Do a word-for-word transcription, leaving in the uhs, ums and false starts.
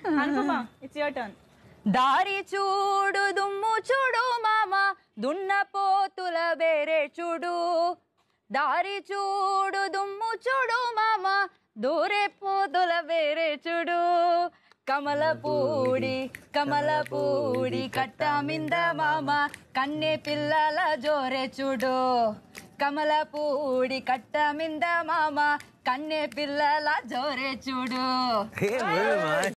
Anupama it's your turn. దారి చూడు దుమ్ము చూడు మామ దున్నపోతుల వేరే చూడు, దారి చూడు దుమ్ము చూడు మామ దూరే పోతుల వేరే చూడు, కమలపూడి కమలపూడి కట్ట మింద మామ కన్నె పిల్లల జోరే చూడు, కమలపూడి కట్ట మింద మామ కన్నె పిల్లల జోరే చూడు.